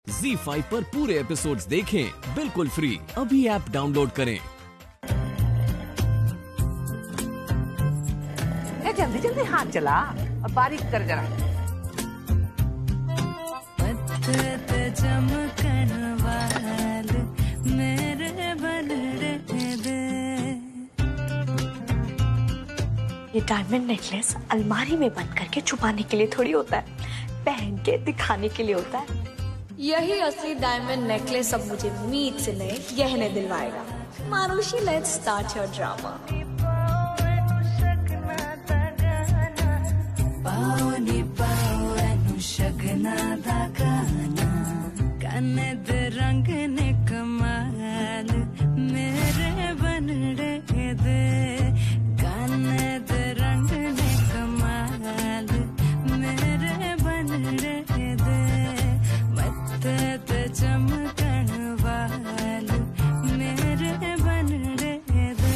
ZEE5 पर पूरे episodes देखें बिल्कुल फ्री। अभी ऐप डाउनलोड करें। जल्दी जल्दी हाथ चला और बारीक कर जरा। चमकन वाल मेरे बनड़े दे। ये डायमंड नेकलेस अलमारी में बंद करके छुपाने के लिए थोड़ी होता है, पहन के दिखाने के लिए होता है। यही असली डायमंड नेकलेस अब मुझे मीत से नए गहने दिलवाएगा। Manushi, let's start your drama. पावनी पावनु शगना दा गाना, कने दे रंग ने कमाल मेरे बनड़े दे। कने दे रंग ने कमाल मेरे बनड़े दे। मत ते चमकन वाल मेरे बनड़े दे।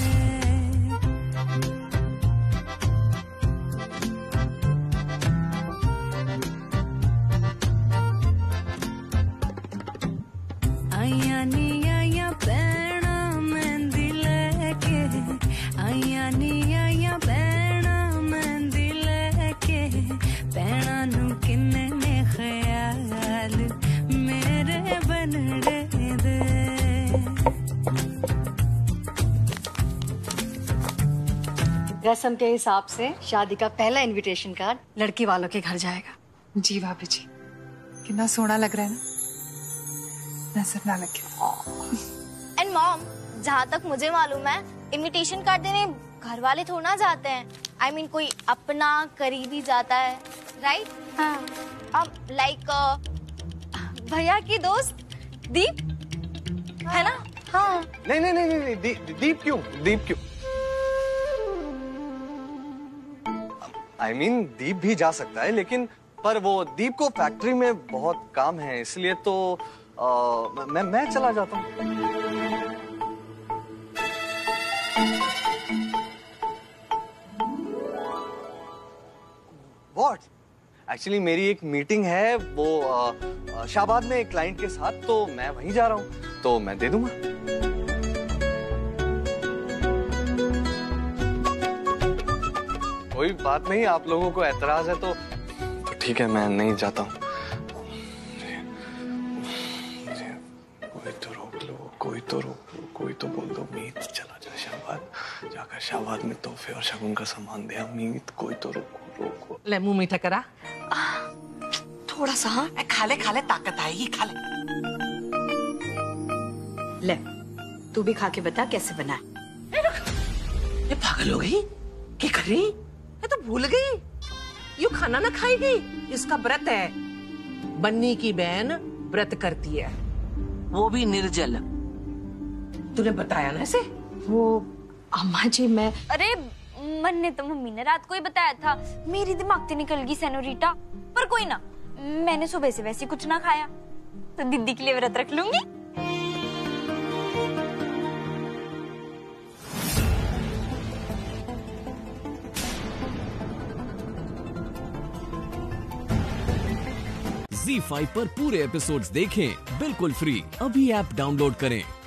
आया नी आया पैना मेहंदी लेके, आया नी आया पैना मेहंदी लेके। पैना नू किन्ने ने ख्याल मेरे बनड़े दे। रस्म के हिसाब से शादी का पहला इनविटेशन कार्ड लड़की वालों के घर जाएगा। जी भाभी जी, कितना सोना लग रहा है ना, नजर ना लगे। एंड मॉम, जहाँ तक मुझे मालूम है इनविटेशन कार्ड देने घर वाले थोड़ा ना जाते हैं। I mean, कोई अपना करीबी जाता है, राइट? हाँ। अब लाइक भैया की दोस्त दीप, है ना? हाँ। नहीं नहीं नहीं नहीं, दीप क्यों? दीप क्यों? I mean, दीप भी जा सकता है, लेकिन पर वो दीप को फैक्ट्री में बहुत काम है, इसलिए तो मैं चला जाता हूँ। What? एक्चुअली मेरी एक मीटिंग है वो शाहबाद में एक क्लाइंट के साथ, तो मैं वहीं जा रहा हूँ, तो मैं दे दूंगा। कोई बात नहीं, आप लोगों को एतराज है तो ठीक है, मैं नहीं जाता हूँ। कोई तो रोक लो, कोई तो बोल दो मीत चला जा शाहबाद, जाकर शाहबाद में तोहफे और शगुन का सामान दे। मीत कोई तो रोको। ले मुंह मीठा करा। थोड़ा सा। हाँ, खा ले ताकत आएगी, खा ले। ले तू भी खा के बता कैसे बना है। ये पागल हो गई, क्या कर रही? ये तो भूल गई, यू खाना ना खाएगी, इसका व्रत है। बन्नी की बहन व्रत करती है, वो भी निर्जल। तूने बताया ना इसे? वो अम्मा जी मैं। अरे मन ने तो मम्मी ने रात को ही बताया था, मेरी दिमाग से निकल गई सेनोरिटा। पर कोई ना, मैंने सुबह से वैसे कुछ ना खाया, तो दीदी के लिए व्रत रख लूंगी। ZEE5 पर पूरे एपिसोड्स देखें बिल्कुल फ्री। अभी ऐप डाउनलोड करें।